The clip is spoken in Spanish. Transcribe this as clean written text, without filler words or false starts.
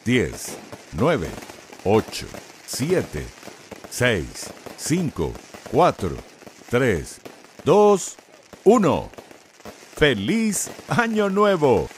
10, 9, 8, 7, 6, 5, 4, 3, 2, 1. ¡Feliz Año Nuevo!